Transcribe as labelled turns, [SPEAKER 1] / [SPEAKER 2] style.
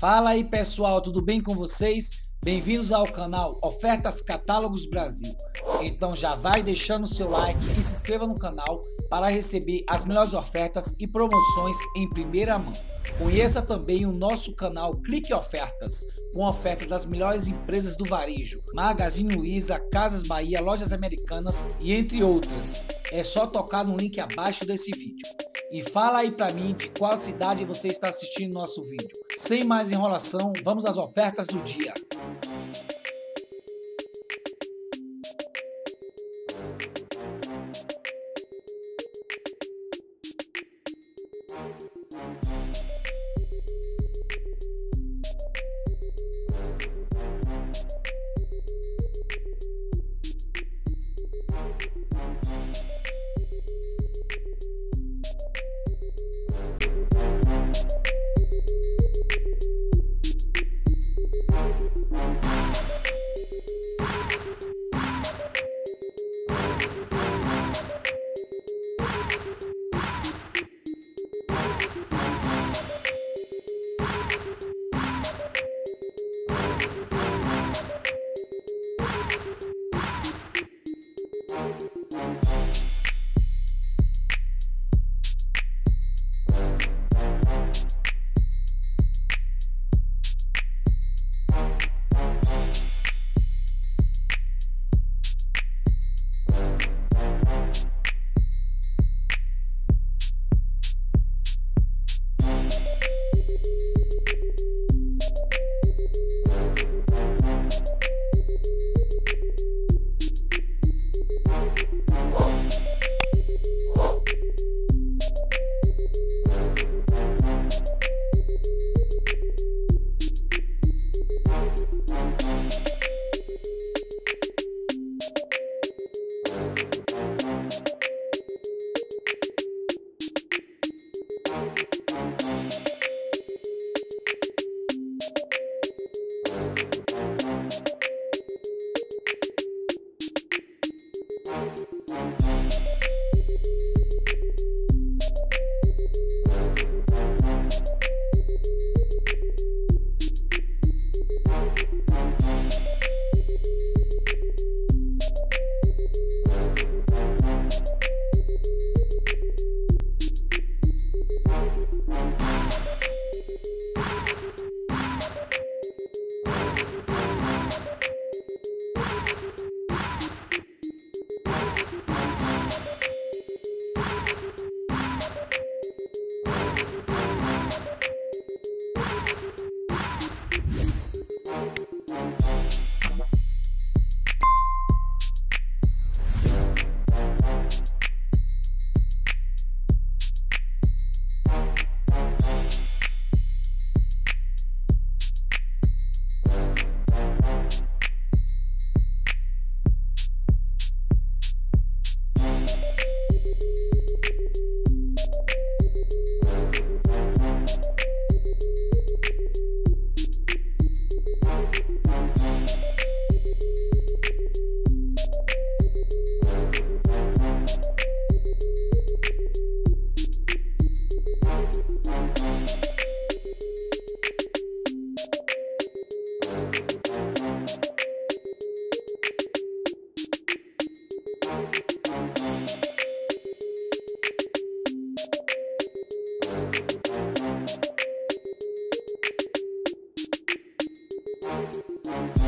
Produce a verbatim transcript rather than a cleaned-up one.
[SPEAKER 1] Fala aí pessoal, tudo bem com vocês? Bem-vindos ao canal Ofertas Catálogos Brasil. Então já vai deixando o seu like e se inscreva no canal para receber as melhores ofertas e promoções em primeira mão. Conheça também o nosso canal Clique Ofertas, com ofertas das melhores empresas do varejo, Magazine Luiza, Casas Bahia, Lojas Americanas e entre outras. É só tocar no link abaixo desse vídeo. E fala aí pra mim de qual cidade você está assistindo nosso vídeo. Sem mais enrolação, vamos às ofertas do dia.
[SPEAKER 2] We'll be right back.